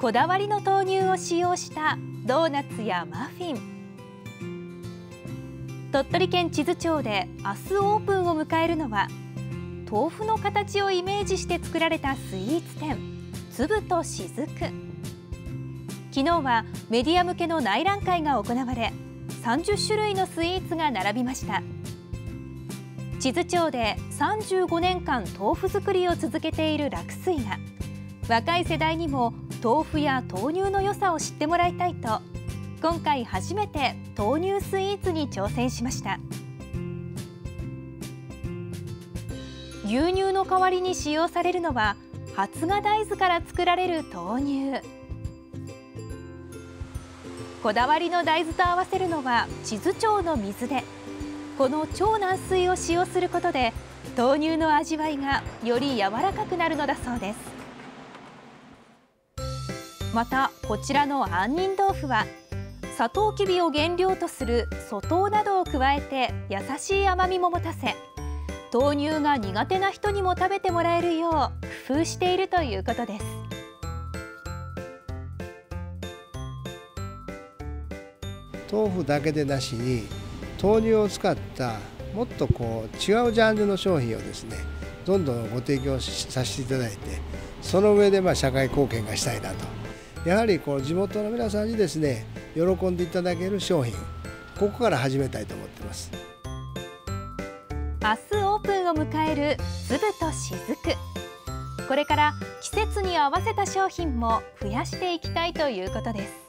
こだわりの豆乳を使用したドーナツやマフィン。鳥取県智頭町で明日オープンを迎えるのは、豆腐の形をイメージして作られたスイーツ店、粒と雫。昨日はメディア向けの内覧会が行われ、30種類のスイーツが並びました。智頭町で35年間豆腐作りを続けている楽水が、若い世代にも豆腐や豆乳の良さを知ってもらいたいと、今回初めて豆乳スイーツに挑戦しました。牛乳の代わりに使用されるのは発芽大豆から作られる豆乳。こだわりの大豆と合わせるのは智頭町の水で、この超軟水を使用することで豆乳の味わいがより柔らかくなるのだそうです。またこちらの杏仁豆腐は、サトウキビを原料とする粗糖などを加えて優しい甘みも持たせ、豆乳が苦手な人にも食べてもらえるよう工夫しているということです。 豆腐だけでなしに豆乳を使ったもっと違うジャンルの商品をですね、どんどんご提供させていただいて、その上で社会貢献がしたいなと。やはり地元の皆さんにですね、喜んでいただける商品、ここから始めたいと思っています。 明日オープンを迎える粒と雫。これから季節に合わせた商品も増やしていきたいということです。